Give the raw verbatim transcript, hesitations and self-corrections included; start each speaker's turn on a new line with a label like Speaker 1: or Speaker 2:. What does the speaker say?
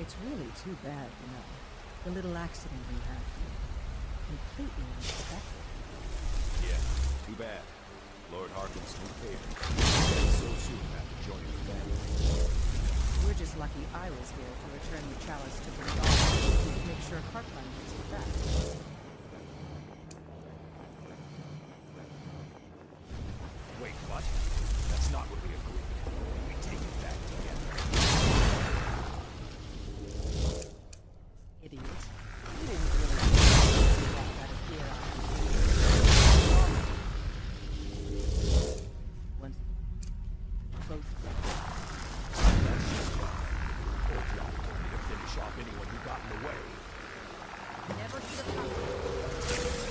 Speaker 1: It's really too bad, you know. The little accident we had here. Completely unexpected.
Speaker 2: Yeah, too bad. Lord Harkin's new favor. So soon after joining the family.
Speaker 1: We're just lucky I was here to return the chalice to Brindal to make sure Heartland gets it back.
Speaker 2: Wait, what? That's not what we agreed. We take it back together.
Speaker 1: Idiot. You didn't really walk out of here once close.
Speaker 2: That's just fine. Old Johnny told me to finish off anyone who got in the way.
Speaker 1: Never should have come.